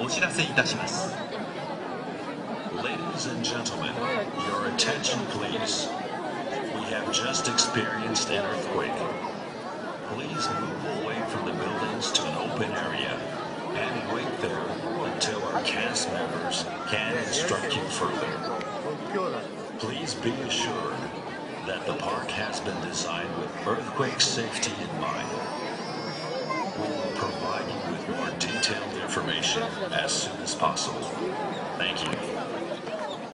お知らせいたします。 Ladies and gentlemen, your attention please. We have just experienced an earthquake. Please move away from the buildings to an open area and wait there until our cast members can instruct you further. Please be assured that the park has been designed with earthquake safety in mind. We will provide you with more detailed information as soon as possible. Thank you.